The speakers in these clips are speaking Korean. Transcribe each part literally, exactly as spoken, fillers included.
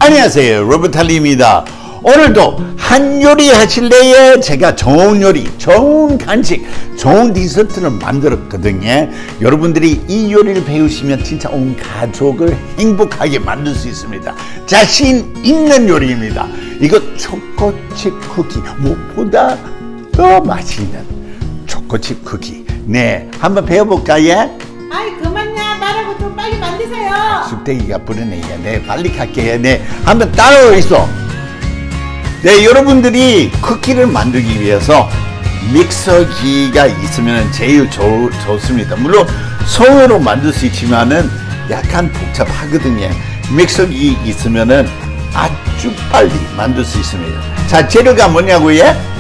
안녕하세요, 로버탈리입니다. 오늘도 한 요리 하실래요? 제가 좋은 요리, 좋은 간식, 좋은 디저트를 만들었거든요. 여러분들이 이 요리를 배우시면 진짜 온 가족을 행복하게 만들 수 있습니다. 자신 있는 요리입니다. 이거 초코칩 쿠키, 무엇보다 더 맛있는 초코칩 쿠키. 네, 한번 배워볼까요? 아이 그만요, 말하고 좀 빨리 만드세요. 쑥대기가 부르네요. 네, 빨리 갈게요. 네, 한번 따라오 있어. 네, 여러분들이 쿠키를 만들기 위해서 믹서기가 있으면 제일 좋, 좋습니다. 물론 손으로 만들 수 있지만은 약간 복잡하거든요. 믹서기 있으면은 아주 빨리 만들 수 있습니다. 자, 재료가 뭐냐고요?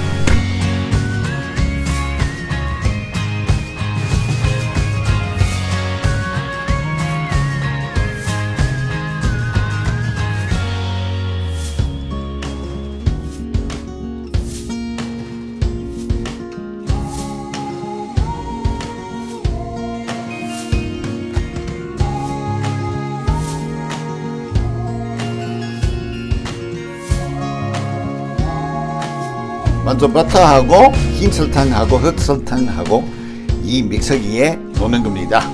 먼저 버터하고 흰 설탕하고 흑설탕하고 이 믹서기에 넣는 겁니다.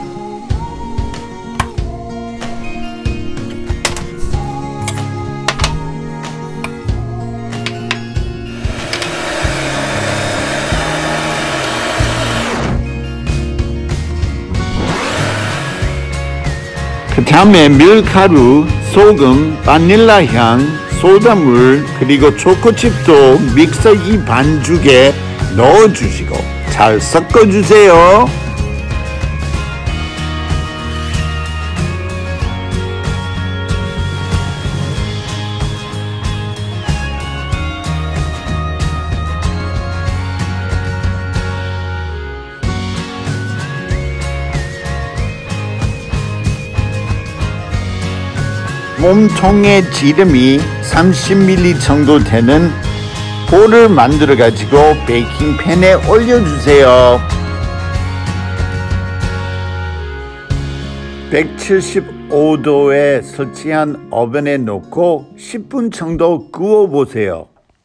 그 다음에 밀가루, 소금, 바닐라 향, 소다물, 그리고 초코칩도 믹서기 반죽에 넣어주시고 잘 섞어주세요. 몸통에 지름이 삼십 밀리리터 정도 되는 볼을 만들어 가지고 베이킹팬에 올려주세요. 백칠십오 도에 설치한 오븐에 놓고 십 분 정도 구워 보세요.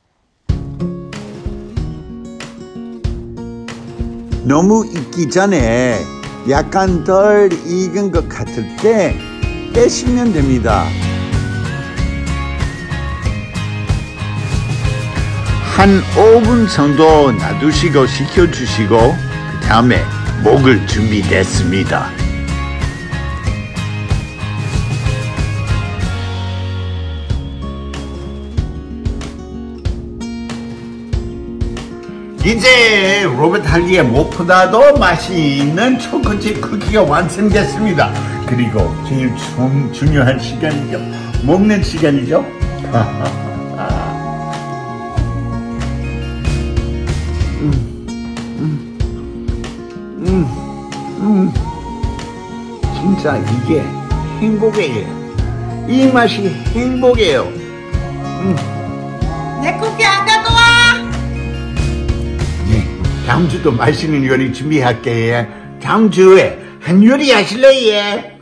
너무 익기 전에 약간 덜 익은 것 같을 때 빼시면 됩니다. 한 오 분 정도 놔두시고 식혀주시고 그 다음에 먹을 준비됐습니다. 이제 로버탈리의 무엇보다 더 맛있는 초코칩 쿠키가 완성됐습니다. 그리고 제일 중, 중요한 시간이죠. 먹는 시간이죠. 음, 음, 음, 음. 진짜 이게 행복이에요. 이 맛이 행복이에요. 음. 내 쿠키 안 갖고 와. 네, 다음 주도 맛있는 요리 준비할게요. 다음 주에 한 요리 하실래요?